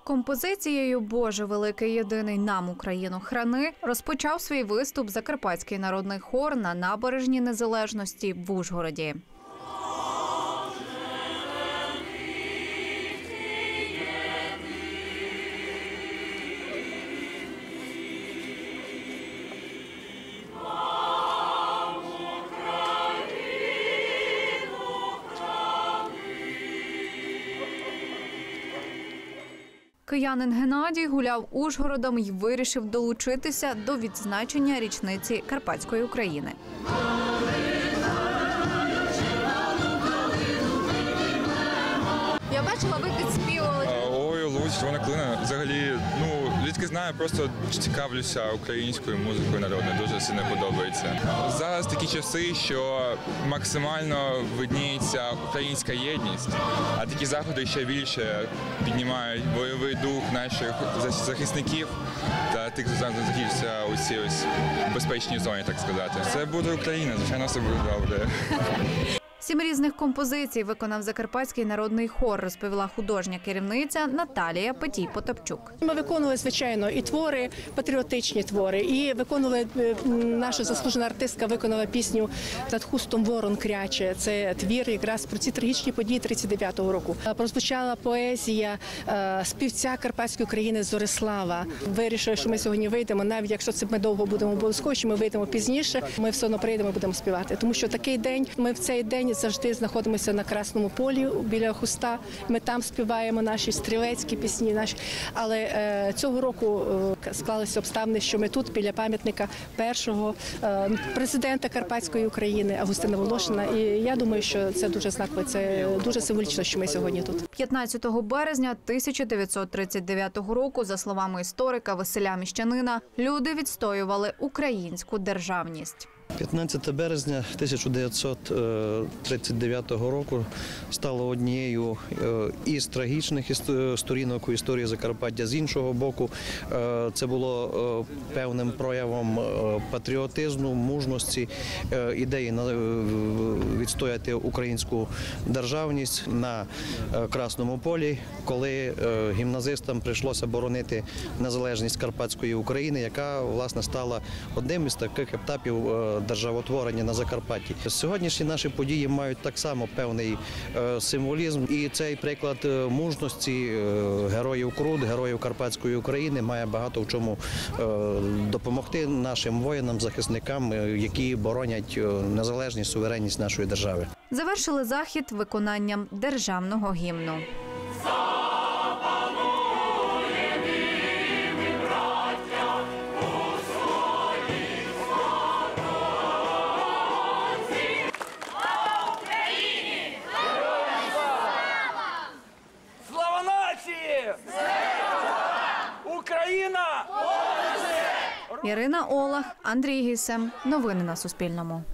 Композицією «Боже великий єдиний нам Україну храни» розпочав свій виступ Закарпатський народний хор на набережній Незалежності в Ужгороді. Киянин Геннадій гуляв Ужгородом і вирішив долучитися до відзначення річниці Карпатської України. Я бачила, ви підспівали. Ой, луч, вона клина. Взагалі, рідко знаю, просто цікавлюся українською музикою народною, дуже сильно подобається. Зараз такі часи, що максимально видніється українська єдність, а такі заходи ще більше піднімають бойовий дух наших захисників та тих, хто знаходиться у цій безпечній зоні, так сказати. Це буде Україна, звичайно, все буде добре. 7 різних композицій виконав Закарпатський народний хор, розповіла художня керівниця Наталія Петій-Потапчук. Ми виконували, звичайно, і твори, патріотичні твори, і виконували, наша заслужена артистка виконала пісню «Над хустом ворон кряче». Це твір якраз про ці трагічні події 39-го року. Прозвучала поезія співця Карпатської України Зорислава. Вирішили, що ми сьогодні вийдемо, навіть якщо це ми довго будемо обов'язково, що ми вийдемо пізніше, ми все одно прийдемо і будемо співати. Тому що такий день, ми в цей день завжди знаходимося на Красному полі біля Хуста. Ми там співаємо наші стрілецькі пісні. Але цього року склалися обставини, що ми тут біля пам'ятника першого президента Карпатської України Августина Волошина. І я думаю, що це дуже знаково, це дуже символічно, що ми сьогодні тут. 15 березня 1939 року, за словами історика Василя Міщанина, люди відстоювали українську державність. 15 березня 1939 року стало однією із трагічних сторінок у історії Закарпаття. З іншого боку, це було певним проявом патріотизму, мужності, ідеї відстояти українську державність на Красному полі, коли гімназистам прийшлося боронити незалежність Карпатської України, яка, власне, стала одним із таких етапів державотворення на Закарпатті. Сьогоднішні наші події мають так само певний символізм, і цей приклад мужності героїв Крут, героїв Карпатської України має багато в чому допомогти нашим воїнам, захисникам, які боронять незалежність, суверенність нашої держави. Завершили захід виконанням державного гімну. Україна! Ірина Олах, Андрій Гісем. Новини на Суспільному.